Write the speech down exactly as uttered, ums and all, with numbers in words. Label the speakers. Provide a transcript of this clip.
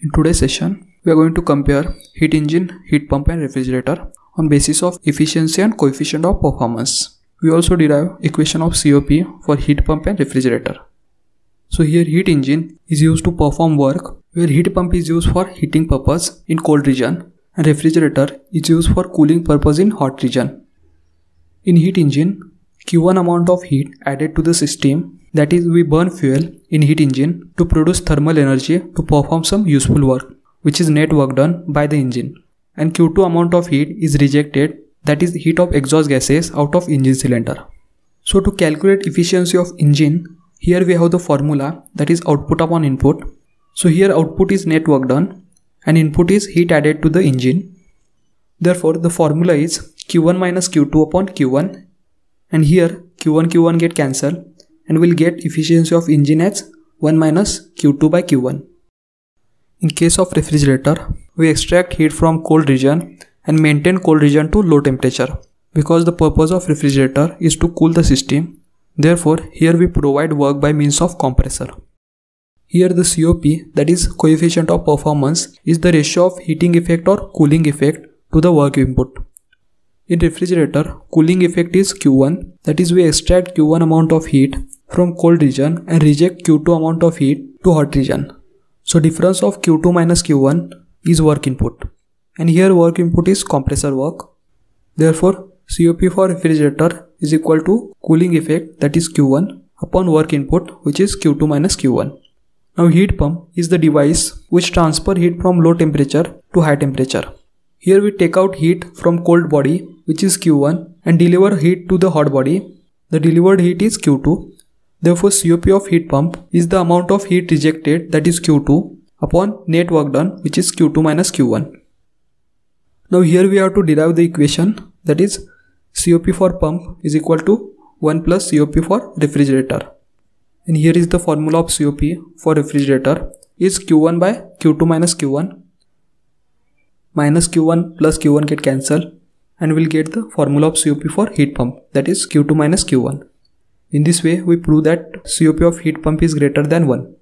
Speaker 1: In today's session, we are going to compare heat engine, heat pump and refrigerator on basis of efficiency and coefficient of performance. We also derive equation of C O P for heat pump and refrigerator. So here heat engine is used to perform work, where heat pump is used for heating purpose in cold region and refrigerator is used for cooling purpose in hot region. In heat engine, Q one amount of heat added to the system, that is we burn fuel in heat engine to produce thermal energy to perform some useful work, which is net work done by the engine. And Q two amount of heat is rejected, that is heat of exhaust gases out of engine cylinder. So to calculate efficiency of engine, here we have the formula, that is output upon input. So here output is net work done and input is heat added to the engine. Therefore the formula is Q one minus Q two upon Q one, and here Q one Q one get cancelled and we'll get efficiency of engine as one minus Q two by Q one. In case of refrigerator, we extract heat from cold region and maintain cold region to low temperature, because the purpose of refrigerator is to cool the system. Therefore here we provide work by means of compressor. Here the C O P, that is coefficient of performance, is the ratio of heating effect or cooling effect to the work input. In refrigerator, cooling effect is Q one, that is we extract Q one amount of heat from cold region and reject Q two amount of heat to hot region. So difference of Q two minus Q one is work input, and here work input is compressor work. Therefore C O P for refrigerator is equal to cooling effect, that is Q one, upon work input, which is Q two minus Q one. Now heat pump is the device which transfer heat from low temperature to high temperature. Here we take out heat from cold body, which is Q one, and deliver heat to the hot body. The delivered heat is Q two. Therefore C O P of heat pump is the amount of heat rejected, that is Q two, upon net work done, which is Q two minus Q one. Now here we have to derive the equation, that is C O P for pump is equal to one plus C O P for refrigerator. And here is the formula of C O P for refrigerator is Q one by Q two minus Q one. Minus Q one plus Q one get cancelled and we'll get the formula of C O P for heat pump, that is Q two minus Q one. In this way we prove that C O P of heat pump is greater than one.